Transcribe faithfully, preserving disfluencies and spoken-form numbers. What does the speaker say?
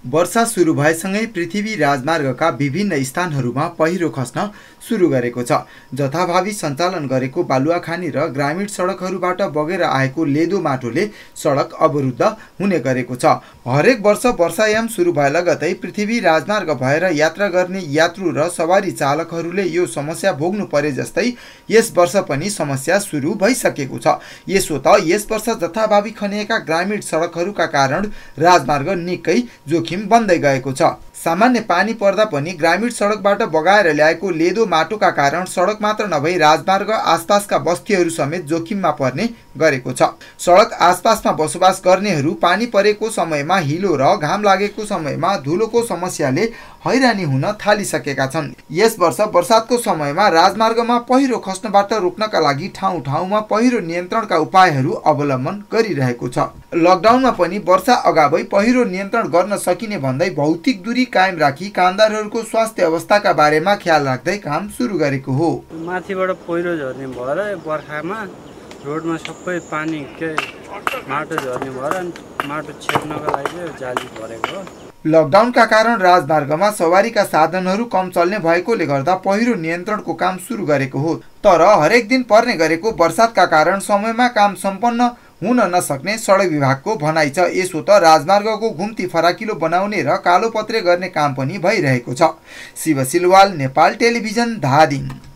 वर्षा सुरु भएसँगै पृथ्वी राजमार्गका विभिन्न स्थानहरूमा पहिरो खस्न सुरु गरेको छ। जथाभावी सञ्चालन गरेको बालुवाखानी र ग्रामीण सडकहरूबाट बगेर आएको लेदो माटोले सडक अवरुद्ध हुने गरेको छ। हरेक वर्ष वर्षायाम सुरु भए लगतै पृथ्वी राजमार्ग भएर यात्रा गर्ने यात्रु र सवारी चालकहरूले यो समस्या भोग्नु परे जस्तै यस वर्ष पनि समस्या सुरु भइसकेको छ। यसो त यस वर्ष जथाभावी खनिएका ग्रामीण सडकहरूका कारण राजमार्ग निकै जोखिम बन्दै गएको छ। सामान्य पानी पर्दा पनि ग्रामीण सडकबाट बगाएर ल्याएको लेदो माटोका कारण सडक मात्र नभई राजमार्ग आसपासका बस्तीहरू समेत जोखिममा पर्ने गरेको छ। सडक आसपासमा बसोबास गर्नेहरू पानी परेको समयमा हिलो र घाम लागेको समयमा धुलोको समस्याले हैरानी हुन थालिसकेका छन्। यस वर्ष वर्षातको समयमा राजमार्गमा पहिरो खस्नबाट रोक्नका लागि ठाउँ ठाउँमा पहिरो नियन्त्रणका उपायहरू अवलम्बन गरिरहेको छ। लकडाउनमा पनि वर्षा अगावै पहिरो नियन्त्रण गर्न सकिने भन्दै भौतिक दूरी कायम राखी कामदारहरूको स्वास्थ्य अवस्थाका बारेमा ख्याल राख्दै काम सुरु गरेको हो। माथिबाट पहिरो झर्ने भएर बर्खामा रोडमा सबै पानी के माटो झर्ने भएर माटो छेक्नका लागि जाली भरेको हो। लकडाउनका कारण राजमार्गमा सवारीका साधनहरू कम चल्ने भएकोले गर्दा पहिरो नियन्त्रणको काम सुरु गरेको हो। तर हरेक दिन पर्ने गरेको वर्षातका कारण समयमा काम सम्पन्न हुन नसक्ने सडक विभागको भनाइ छ। यसो त राजमार्गको घुम्ती फराकिलो बनाउने र कालोपत्रे गर्ने काम पनि भइरहेको छ। शिव सिलवाल, नेपाल टेलिभिजन, धादिङ।